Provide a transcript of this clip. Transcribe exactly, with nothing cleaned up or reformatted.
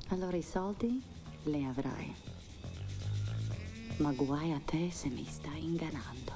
Allora i soldi li avrai. Ma guai a te se mi stai ingannando.